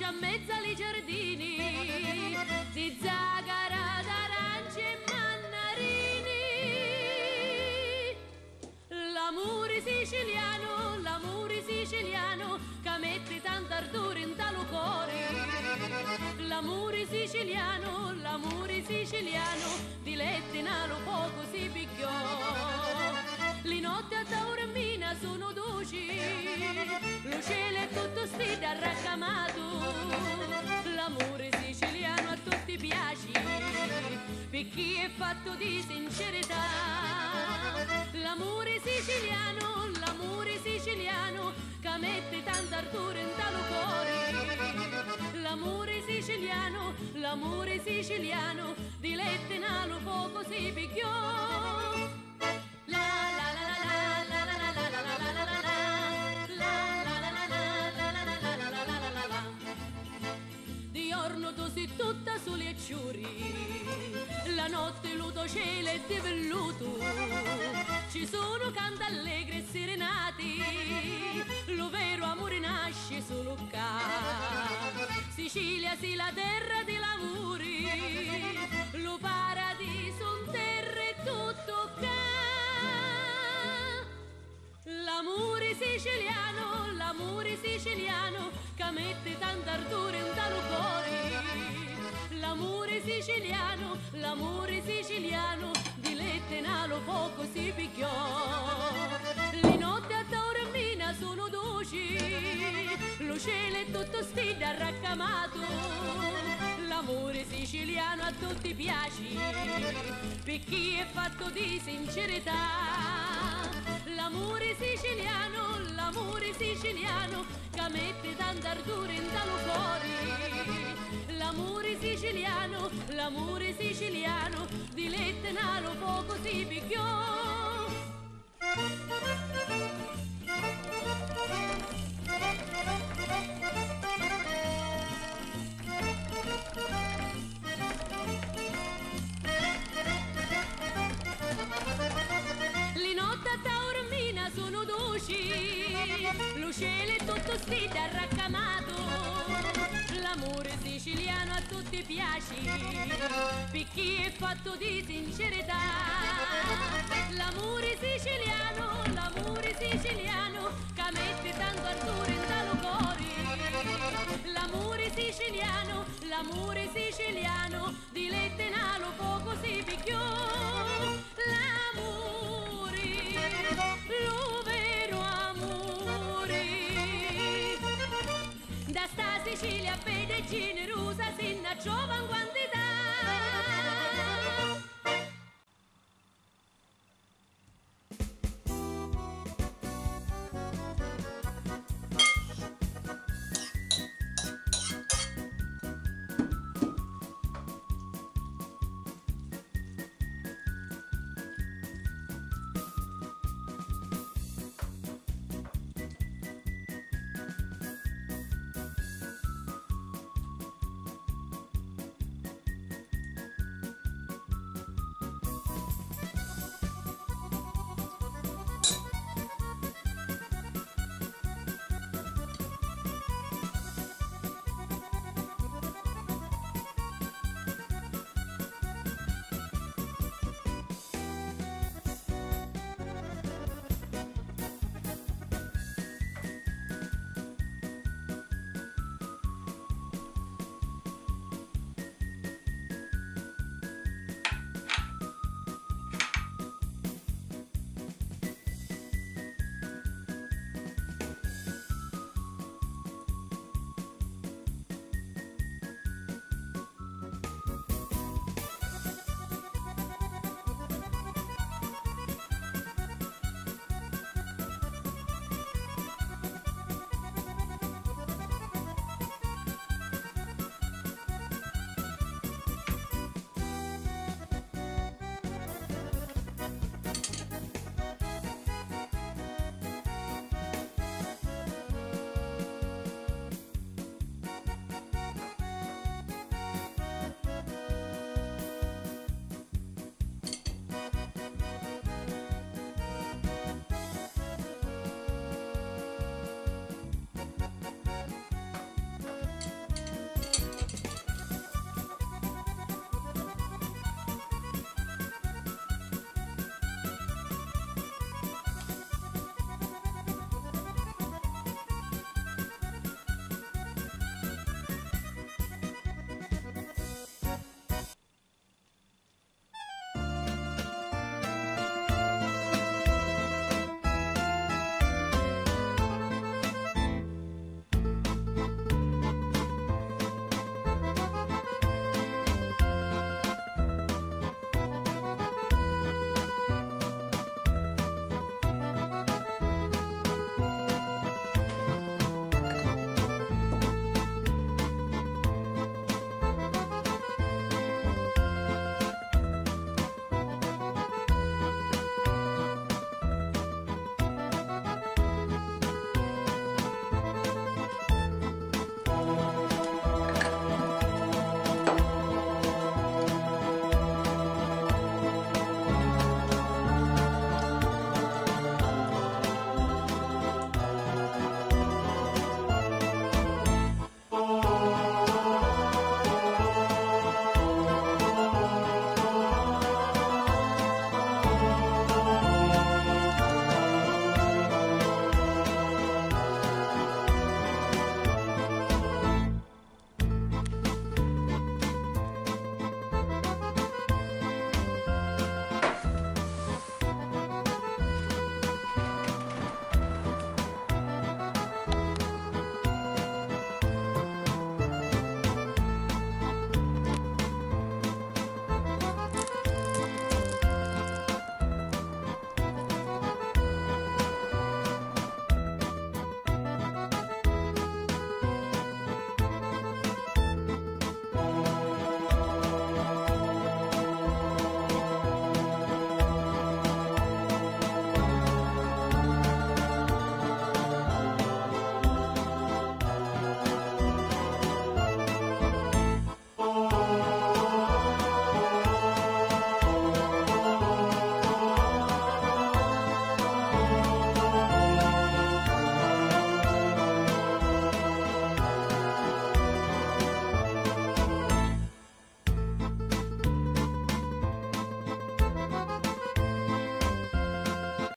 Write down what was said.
a mezzo ai giardini, di zagara, d'arance e mannarini. L'amore siciliano, che mette tanto ardore in talo cuore. L'amore siciliano, di lette nalo poco si picchiò. Le notti a Taormina sono dolci, lo cielo è tutto stile arraccamato. L'amore siciliano a tutti piace, per chi è fatto di sincerità. L'amore siciliano, che mette tanto ardore in talo cuore. L'amore siciliano, di lette nalo poco si picchiò. Di giorno tu sei tutta soli e ciuri, la notte luto cielo e di velluto, ci sono canti allegri e serenati, lo vero amore nasce solo qua. Sicilia sì la terra di l'amore, lo paradiso in terra e tutto qua. L'amore siciliano, che mette tanto ardore in talo cuore. L'amore siciliano, di lette nalo poco si picchiò. Le notti a Taormina sono dolci, lo cielo è tutto stile arraccamato. L'amore siciliano a tutti piace, per chi è fatto di sincerità. L'amore siciliano, che mette tanto ardore in talo cuore. L'amore siciliano, di lette nalo poco si picchiò. Le notti a Taormina sono dolci, lo cielo è tutto stile arraccamato. L'amore siciliano a tutti piace, per chi è fatto di sincerità. L'amore siciliano, che mette tanto ardore in talo cuore. L'amore siciliano, di lette nalo poco si picchiò. L'amore, lo vero amore, da sta Sicilia a Pedicine